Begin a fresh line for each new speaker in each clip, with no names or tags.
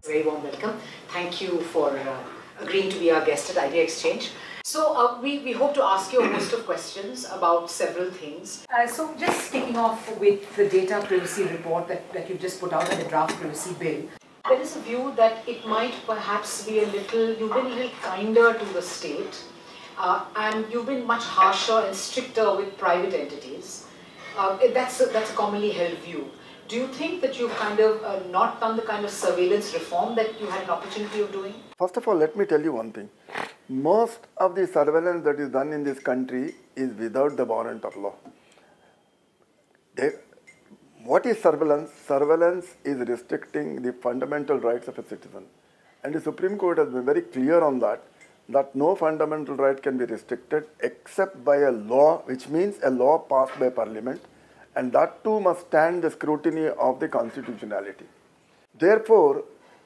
Very warm welcome. Thank you for agreeing to be our guest at Idea Exchange. So we hope to ask you a host of questions about several things. So just kicking off with the data privacy report that you've just put out and the draft privacy bill. There is a view that it might perhaps be you've been a little kinder to the state and you've been much harsher and stricter with private entities. That's a commonly held view. Do you think that you've kind of not done the kind of surveillance reform that you had an opportunity of doing?
First of all, let me tell you one thing. Most of the surveillance that is done in this country is without the warrant of law. What is surveillance? Surveillance is restricting the fundamental rights of a citizen. And the Supreme Court has been very clear on that no fundamental right can be restricted except by a law, which means a law passed by Parliament, and that too must stand the scrutiny of the constitutionality. Therefore,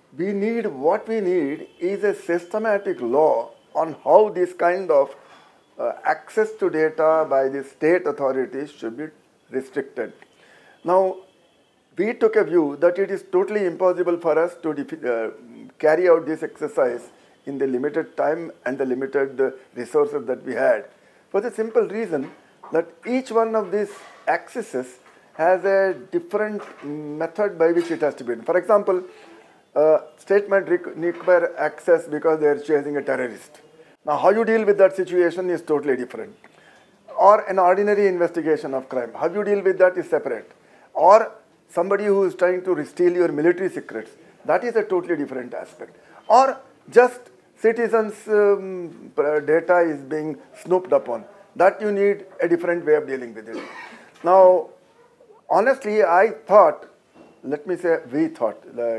what we need is a systematic law on how this kind of access to data by the state authorities should be restricted. Now, we took a view that it is totally impossible for us to carry out this exercise in the limited time and the limited resources that we had, for the simple reason that each one of these accesses has a different method by which it has to be done. For example, state might require access because they are chasing a terrorist. Now, how you deal with that situation is totally different. Or an ordinary investigation of crime, how you deal with that is separate. Or somebody who is trying to steal your military secrets, that is a totally different aspect. Or just citizens' data is being snooped upon, that you need a different way of dealing with it. Now, honestly, I thought, let me say we thought,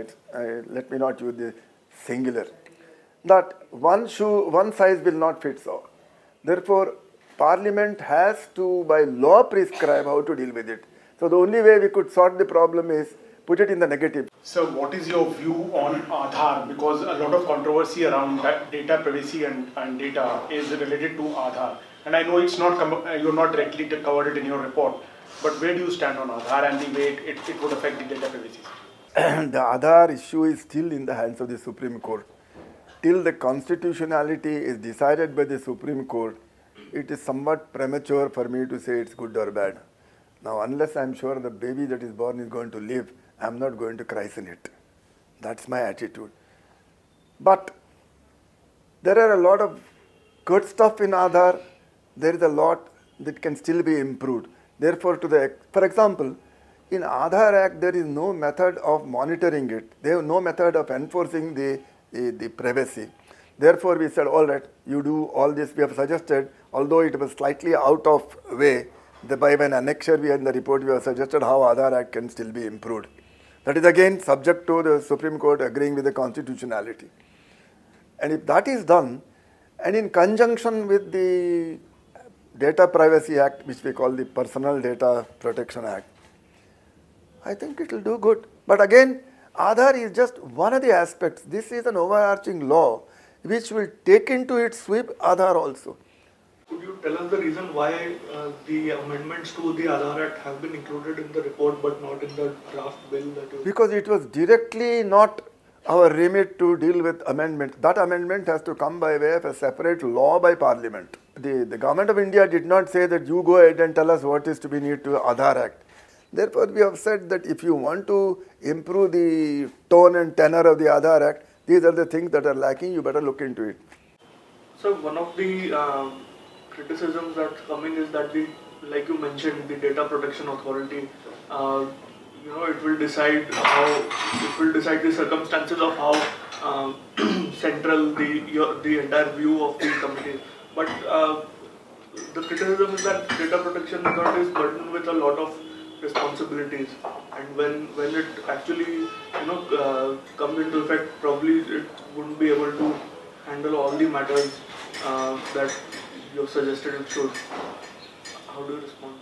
let me not use the singular, that one size will not fit all. Therefore, Parliament has to, by law, prescribe how to deal with it. So the only way we could sort the problem is put it in the negative.
So what is your view on Aadhaar? Because a lot of controversy around data privacy and data is related to Aadhaar. And I know it's not you're not directly covered it in your report, but where do you stand on Aadhaar and the way it would affect the data privacy?
The Aadhaar issue is still in the hands of the Supreme Court. Till the constitutionality is decided by the Supreme Court, it is somewhat premature for me to say it's good or bad. Now, unless I'm sure the baby that is born is going to live, I'm not going to christen it. That's my attitude. But there are a lot of good stuff in Aadhaar. There is a lot that can still be improved. Therefore, for example, in Aadhaar Act, there is no method of monitoring it. There is no method of enforcing the privacy. Therefore, we said, all right, you do all this. We have suggested, although it was slightly out of way, by an annexure we had in the report, we have suggested how Aadhaar Act can still be improved. That is again subject to the Supreme Court agreeing with the constitutionality. And if that is done, and in conjunction with the Data Privacy Act, which we call the Personal Data Protection Act, I think it will do good. But again, Aadhaar is just one of the aspects. This is an overarching law which will take into its sweep Aadhaar also.
Could you tell us the reason why the amendments to the Aadhaar Act have been included in the report but not in the draft bill that you...
Because it was directly not our remit to deal with amendment. That amendment has to come by way of a separate law by Parliament. The Government of India did not say that you go ahead and tell us what is to be needed to Aadhaar Act. Therefore, we have said that if you want to improve the tone and tenor of the Aadhaar Act, these are the things that are lacking, you better look into it.
So one of the criticisms that's coming is that like you mentioned, the Data Protection Authority, it will decide the circumstances of how central the entire view of the committee. But the criticism is that Data Protection Authority is burdened with a lot of responsibilities, and when it actually comes into effect, probably it wouldn't be able to handle all the matters that you have suggested it should. How do you respond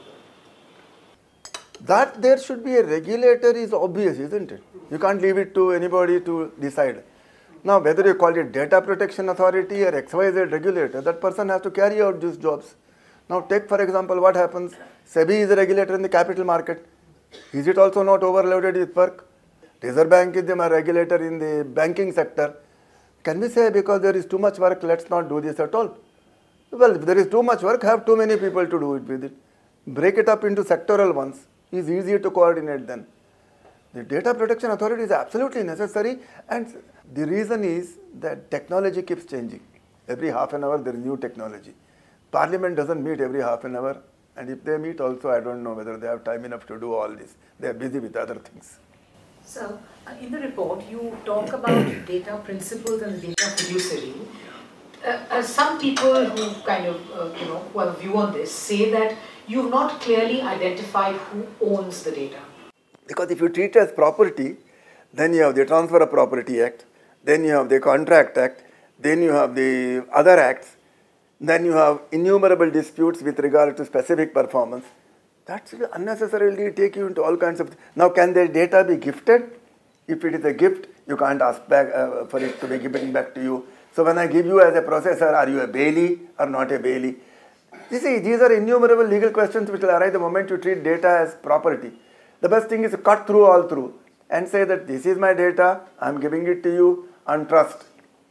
to that?
That there should be a regulator is obvious, isn't it? You can't leave it to anybody to decide. Now, whether you call it Data Protection Authority or XYZ regulator, that person has to carry out these jobs. Now, take for example what happens. SEBI is a regulator in the capital market. Is it also not overloaded with work? Reserve Bank is the regulator in the banking sector. Can we say because there is too much work, let's not do this at all? Well, if there is too much work, have too many people to do it with it. Break it up into sectoral ones. It's easier to coordinate then. The data protection authority is absolutely necessary, and the reason is that technology keeps changing. Every half an hour there is new technology. Parliament doesn't meet every half an hour, and if they meet also, I don't know whether they have time enough to do all this. They are busy with other things.
So, in the report, you talk about data principles and data fiduciary. Some people who kind of, who have a view on this say that you've not clearly identified who owns the data.
Because if you treat it as property, then you have the Transfer of Property Act, then you have the Contract Act, then you have the other acts, then you have innumerable disputes with regard to specific performance. That should unnecessarily take you into all kinds of... Now, can the data be gifted? If it is a gift, you can't ask back for it to be given back to you. So when I give you as a processor, are you a bailee or not a bailee? You see, these are innumerable legal questions which will arise the moment you treat data as property. The best thing is to cut through all through and say that this is my data, I am giving it to you on trust.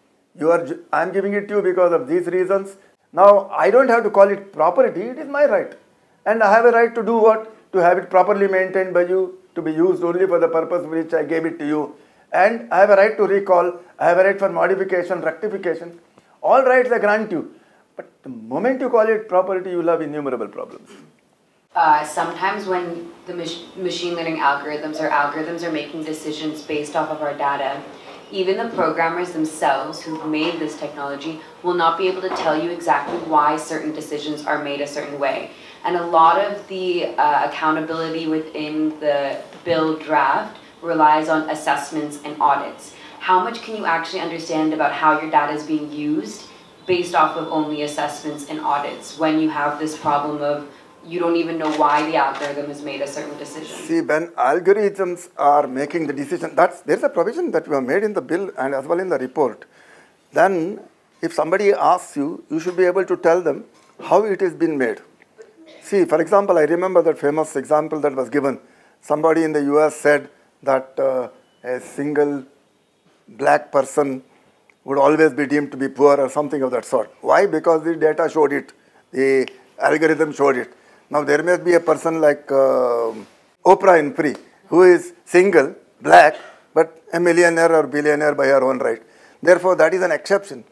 I am giving it to you because of these reasons. Now, I don't have to call it property, it is my right. And I have a right to do what? To have it properly maintained by you, to be used only for the purpose for which I gave it to you. And I have a right to recall, I have a right for modification, rectification. All rights I grant you. But the moment you call it property, you will have innumerable problems.
Sometimes when the machine learning algorithms are making decisions based off of our data, even the programmers themselves who've made this technology will not be able to tell you exactly why certain decisions are made a certain way. And a lot of the accountability within the bill draft relies on assessments and audits. How much can you actually understand about how your data is being used based off of only assessments and audits when you have this problem of you don't even know why the algorithm has made a certain decision?
See, when algorithms are making the decision, there's a provision that we have made in the bill and as well in the report. Then, if somebody asks you, you should be able to tell them how it has been made. See, for example, I remember that famous example that was given. Somebody in the US said that a single black person would always be deemed to be poor or something of that sort. Why? Because the data showed it, the algorithm showed it. Now, there may be a person like Oprah Winfrey, who is single, black, but a millionaire or billionaire by her own right. Therefore, that is an exception.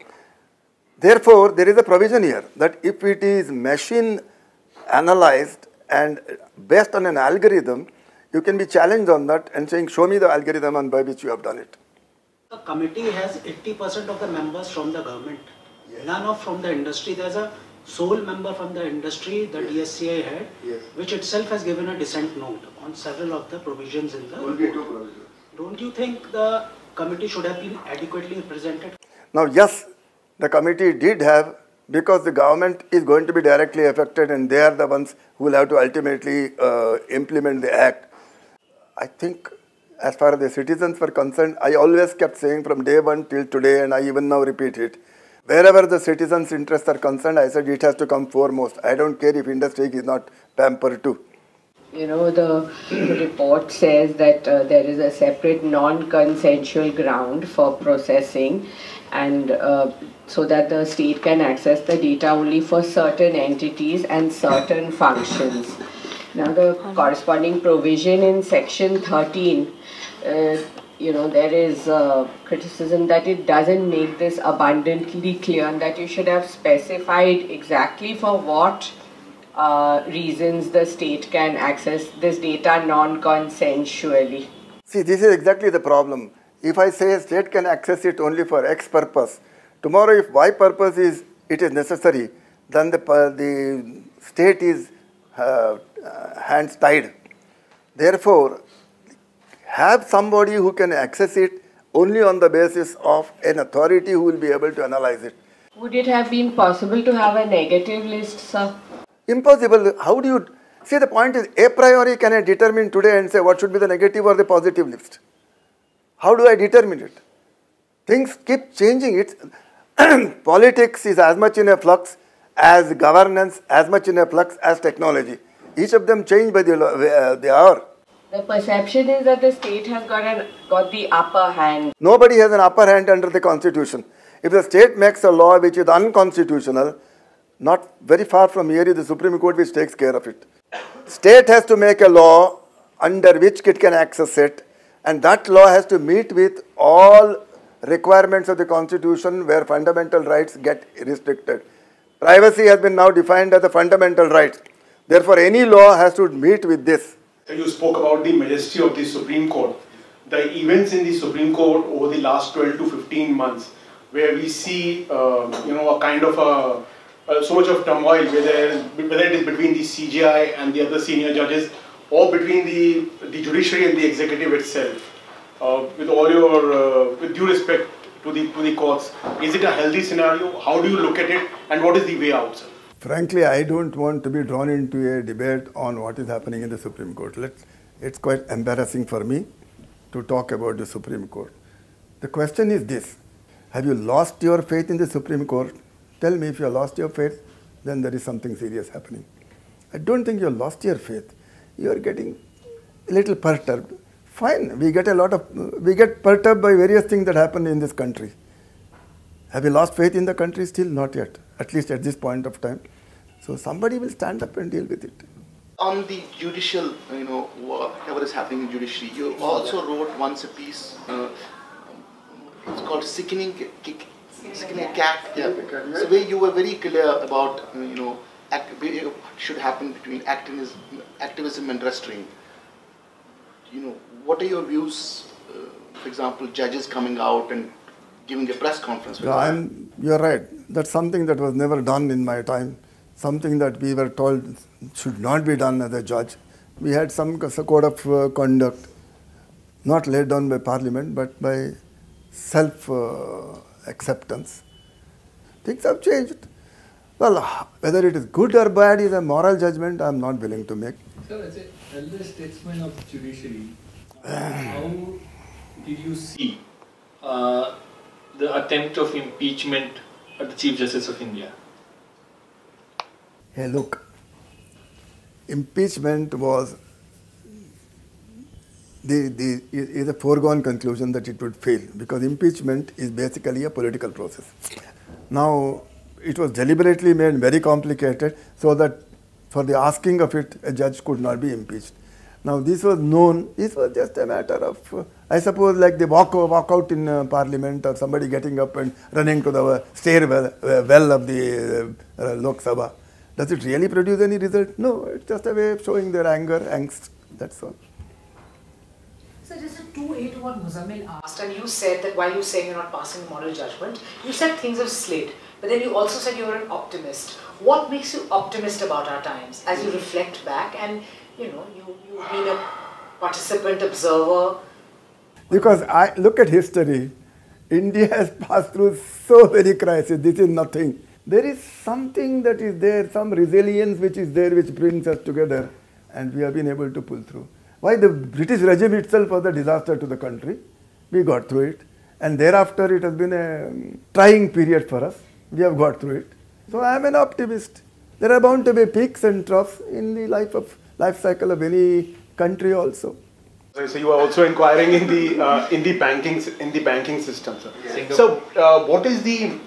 Therefore, there is a provision here that if it is machine analyzed and based on an algorithm, you can be challenged on that and saying, show me the algorithm and by which you have done it.
The committee has 80% of the members from the government, none of from the industry. There's a sole member from the industry, the DSCI head, which itself has given a dissent note on several of the provisions in the report. Don't you think the committee should have been adequately represented?
Now, yes, the committee did have, because the government is going to be directly affected and they are the ones who will have to ultimately implement the act. I think as far as the citizens were concerned, I always kept saying from day one till today, and I even now repeat it, wherever the citizens' interests are concerned, I said it has to come foremost. I don't care if industry is not pampered too.
You know, the report says that there is a separate non-consensual ground for processing, and so that the state can access the data only for certain entities and certain functions. Now, the corresponding provision in section 13, there is criticism that it doesn't make this abundantly clear and that you should have specified exactly for what reasons the state can access this data non-consensually.
See, this is exactly the problem. If I say a state can access it only for X purpose, tomorrow if Y purpose is necessary, then the state is hands tied. Therefore, have somebody who can access it only on the basis of an authority who will be able to analyze it.
Would it have been possible to have a negative list, sir?
Impossible. How do you... See, the point is, a priori can I determine today and say what should be the negative or the positive list? How do I determine it? Things keep changing. Politics is as much in a flux as governance, as much in a flux as technology. Each of them change by the hour.
The perception is that the state has got the upper hand.
Nobody has an upper hand under the constitution. If the state makes a law which is unconstitutional, not very far from here is the Supreme Court which takes care of it. State has to make a law under which it can access it, and that law has to meet with all requirements of the constitution where fundamental rights get restricted. Privacy has been now defined as a fundamental right. Therefore, any law has to meet with this.
You spoke about the majesty of the Supreme Court. The events in the Supreme Court over the last 12 to 15 months, where we see, a kind of so much of turmoil, whether it is between the CJI and the other senior judges, or between the judiciary and the executive itself. With due respect to the courts, is it a healthy scenario? How do you look at it, and what is the way out, sir?
Frankly, I don't want to be drawn into a debate on what is happening in the Supreme Court. It's quite embarrassing for me to talk about the Supreme Court. The question is this: have you lost your faith in the Supreme Court? Tell me, if you have lost your faith, then there is something serious happening. I don't think you have lost your faith. You are getting a little perturbed. Fine, we get perturbed by various things that happen in this country. Have you lost faith in the country? Still not yet, at least at this point of time. So somebody will stand up and deal with it.
On the judicial, whatever is happening in judiciary, you also wrote once a piece, it's called Sickening Cat. Yeah. So where you were very clear about, what should happen between activism and restraint. What are your views, for example, judges coming out and giving a press conference?
You're right. That's something that was never done in my time. Something that we were told should not be done as a judge. We had some code of conduct, not laid down by Parliament, but by self-acceptance. Things have changed. Well, whether it is good or bad is a moral judgment I'm not willing to make.
Sir, as an elder statesman of judiciary, how did you see the attempt of impeachment at the Chief Justice of India?
Hey, look, impeachment was is a foregone conclusion that it would fail, because impeachment is basically a political process. Now, it was deliberately made very complicated so that for the asking of it, a judge could not be impeached. Now, this was known, this was just a matter of, I suppose, like the walk out in Parliament, or somebody getting up and running to the stairwell well of the Lok Sabha. Does it really produce any result? No, it's just a way of showing their anger, angst, that's all.
So just a 2A to what Muzammil asked, and you said that while you saying you're not passing moral judgment, you said things have slid, but then you also said you're an optimist. What makes you optimist about our times as you reflect back and you've been a participant, observer?
Because I look at history, India has passed through so many crises. This is nothing. There is something that is there, some resilience which is there, which brings us together, and we have been able to pull through. Why? The British regime itself was a disaster to the country. We got through it, and thereafter it has been a trying period for us. We have got through it. So I am an optimist. There are bound to be peaks and troughs in the life cycle of any country also.
So you are also inquiring in the banking system, sir.
Yes.
So what is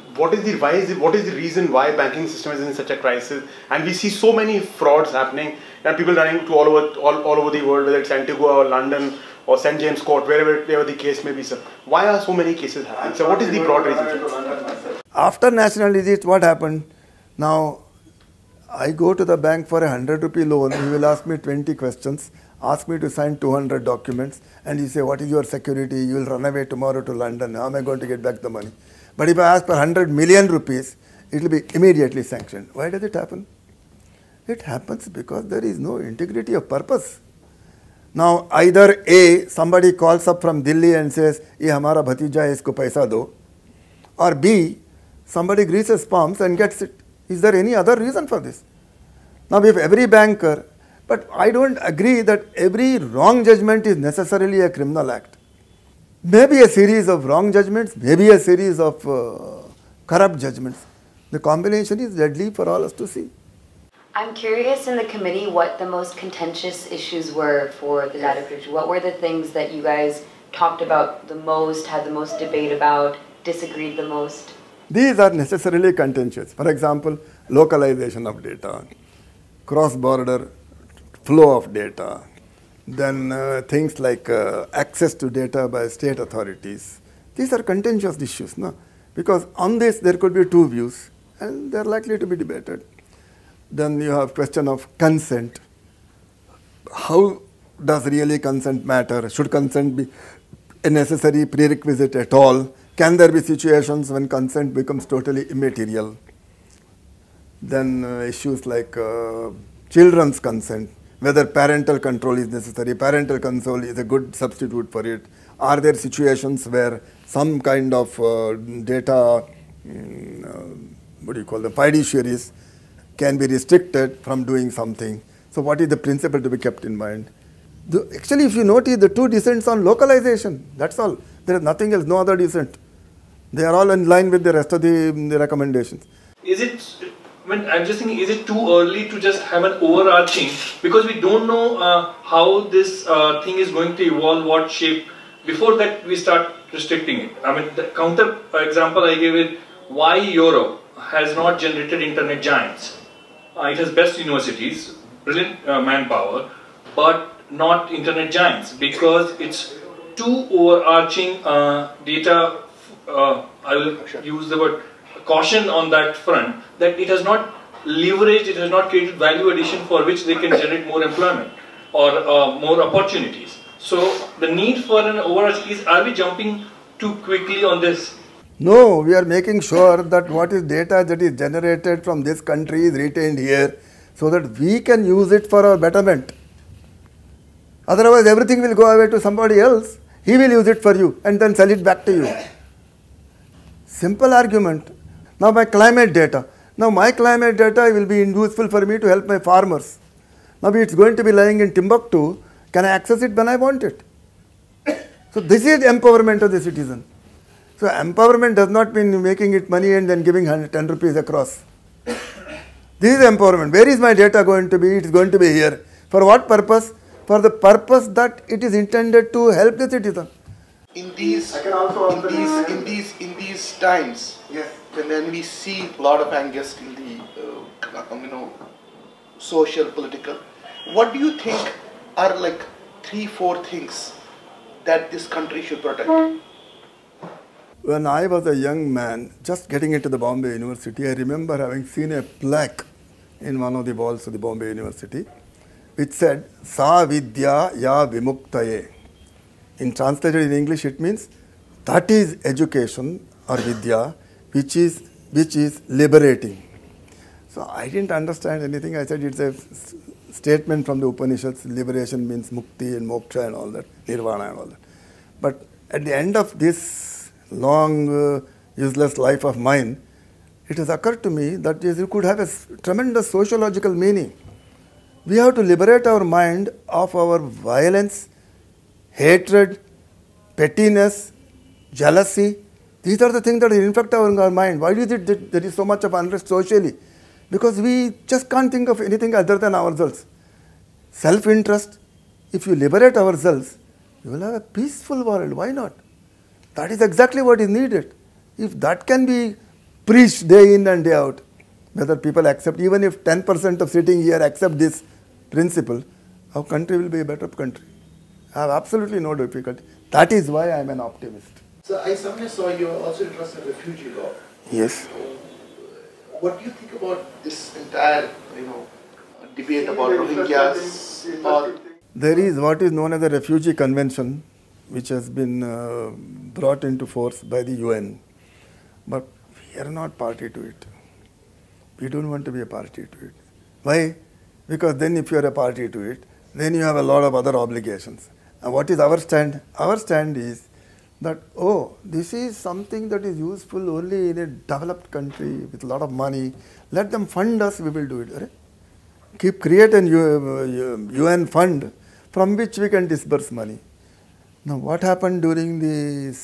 the reason why banking system is in such a crisis? And we see so many frauds happening, and people running to all over the world, whether it's Antigua or London or St. James Court, wherever the case may be, sir. Why are so many cases happening? So what is the broad reason, sir?
After national disease, what happened? Now, I go to the bank for a 100 rupee loan. He will ask me 20 questions, ask me to sign 200 documents, and he say, what is your security? You will run away tomorrow to London. How am I going to get back the money? But if I ask for 100 million rupees, it will be immediately sanctioned. Why does it happen? It happens because there is no integrity of purpose. Now, either A, somebody calls up from Delhi and says, ye hamara bhatija hai, isko paisa do, or B, somebody greases palms and gets it. Is there any other reason for this? Now, if every banker, but I don't agree that every wrong judgment is necessarily a criminal act. Maybe a series of wrong judgments, maybe a series of corrupt judgments. The combination is deadly for all us to see.
I'm curious in the committee what the most contentious issues were for the data protection. What were the things that you guys talked about the most, had the most debate about, disagreed the most?
These are necessarily contentious. For example, localization of data, cross-border flow of data, then things like access to data by state authorities. These are contentious issues, no? Because on this there could be two views and they are likely to be debated. Then you have question of consent. How does really consent matter? Should consent be a necessary prerequisite at all? Can there be situations when consent becomes totally immaterial? Then issues like children's consent, whether parental control is necessary, parental control is a good substitute for it. Are there situations where some kind of data, what do you call them, fiduciaries can be restricted from doing something? So what is the principle to be kept in mind? Actually, if you notice, the two dissents on localization, that's all. There is nothing else, no other dissent. They are all in line with the rest of the recommendations.
Is it, I'm just thinking, is it too early to just have an overarching, because we don't know how this thing is going to evolve, what shape, before that we start restricting it. I mean, the counter example I gave it, why Europe has not generated internet giants. It has best universities, brilliant manpower, but not internet giants, because it's too overarching data, I will use the word caution on that front, that it has not leveraged, it has not created value addition for which they can generate more employment or more opportunities. So the need for an overarching is, are we jumping too quickly on this?
No, we are making sure that what is data that is generated from this country is retained here so that we can use it for our betterment. Otherwise, everything will go away to somebody else. He will use it for you and then sell it back to you. Simple argument. Now my climate data. Now my climate data will be useful for me to help my farmers. Now it's going to be lying in Timbuktu. Can I access it when I want it? So this is empowerment of the citizen. So empowerment does not mean making it money and then giving 10 rupees across. This is empowerment. Where is my data going to be? It is going to be here. For what purpose? For the purpose that it is intended to help the citizen.
In these times, yes, when we see a lot of angst in the social, political, what do you think are like 3-4 things that this country should protect?
When I was a young man, just getting into the Bombay University, I remember having seen a plaque in one of the walls of the Bombay University, which said, Sa Vidya Ya Vimuktaye. In translated in English, it means that is education or Vidya, which is liberating. So I didn't understand anything. I said it's a statement from the Upanishads. Liberation means mukti and moksha and all that, nirvana and all that. But at the end of this long, useless life of mine, it has occurred to me that you could have a tremendous sociological meaning. We have to liberate our mind of our violence, hatred, pettiness, jealousy. These are the things that infect our mind. Why is it that there is so much of unrest socially? Because we just can't think of anything other than ourselves. Self-interest, if you liberate ourselves, you will have a peaceful world. Why not? That is exactly what is needed. If that can be preached day in and day out, whether people accept, even if 10% of sitting here accept this principle, our country will be a better country. I have absolutely no difficulty. That is why I am an optimist.
So I somewhere saw you are also interested in refugee law.
Yes.
What do you think about this entire, debate about Rohingyas? Or
There is what is known as the Refugee Convention, which has been brought into force by the UN. But we are not party to it. We don't want to be a party to it. Why? Because then if you are a party to it, then you have a lot of other obligations. And what is our stand? Our stand is that, oh, this is something that is useful only in a developed country with a lot of money. Let them fund us, we will do it. Right? Create a UN fund from which we can disburse money. Now, what happened during the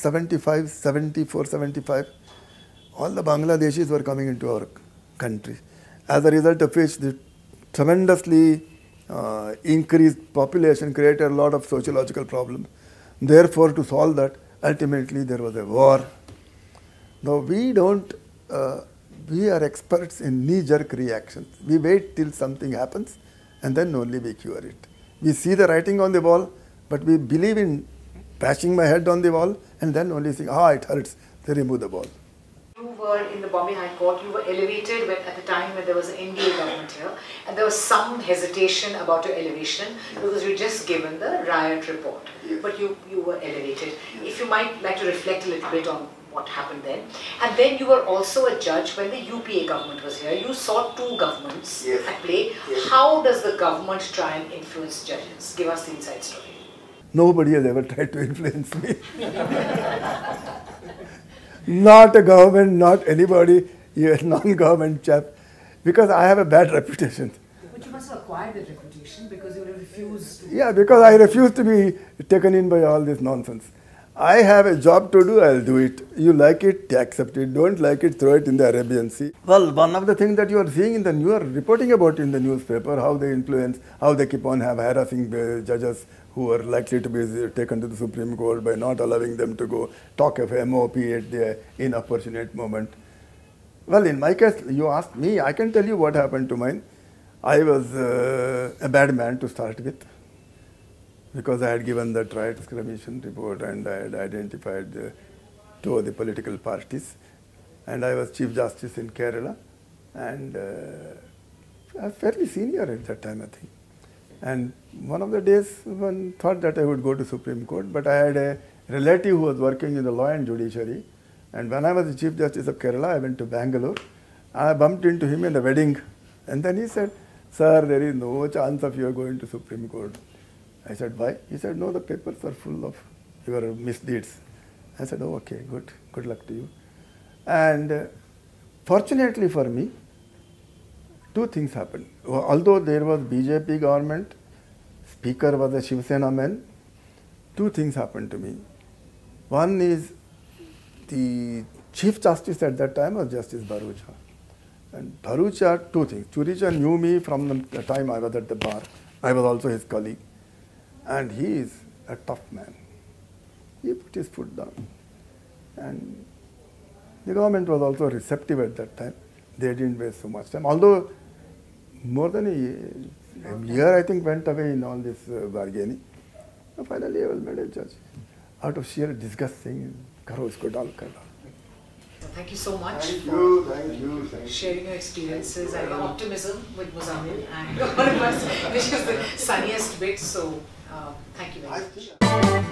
74, 75? All the Bangladeshis were coming into our country. As a result of which, the tremendously increased population, created a lot of sociological problems. Therefore, to solve that, ultimately there was a war. Now we don't, we are experts in knee-jerk reactions. We wait till something happens and then only we cure it. We see the writing on the wall, but we believe in bashing my head on the wall and then only think, it hurts, they remove the ball.
You were in the Bombay High Court, you were elevated at the time when there was an NDA government here, and there was some hesitation about your elevation because you just given the riot report, but you were elevated. If you might like to reflect a little bit on what happened then. And then you were also a judge when the UPA government was here. You saw two governments at play. How does the government try and influence judges? Give us the inside story.
Nobody has ever tried to influence me. Not a government, not anybody, you're a non-government chap, because I have a bad reputation.
But you must have acquired that reputation because you would have refused to...
Yeah, because I refuse to be taken in by all this nonsense. I have a job to do, I'll do it. You like it, accept it. Don't like it, throw it in the Arabian Sea. Well, one of the things that you are seeing in the you are reporting about in the newspaper, how they influence, how they keep on harassing the judges who are likely to be taken to the Supreme Court by not allowing them to go talk of MOP at the inopportune moment. Well, in my case, you asked me, I can tell you what happened to mine. I was a bad man to start with, because I had given the rights commission report and I had identified two of the political parties, and I was Chief Justice in Kerala, and I was fairly senior at that time, I think. And one of the days, one thought that I would go to Supreme Court, but I had a relative who was working in the law and judiciary, and when I was the Chief Justice of Kerala, I went to Bangalore. I bumped into him in the wedding, and then he said, "Sir, there is no chance of you going to Supreme Court." I said, "Why?" He said, "No, the papers are full of your misdeeds." I said, "Oh, okay, good luck to you." And fortunately for me, two things happened. Although there was BJP government, Speaker was a Shiv Sena man, two things happened to me. One is the Chief Justice at that time was Justice Bharucha. And Bharucha, two things. Churija knew me from the time I was at the bar. I was also his colleague. And he is a tough man. He put his foot down. And the government was also receptive at that time. They didn't waste so much time. Although more than a year, I think, went away in all this bargaining. And finally, I was made a judge. Out of sheer disgust, saying, "Karo isko dal kar dal."
Thank you so much
Thank you.
sharing your experiences and your optimism with Muzammil, and all of us, which is the sunniest bit. So, thank you very much.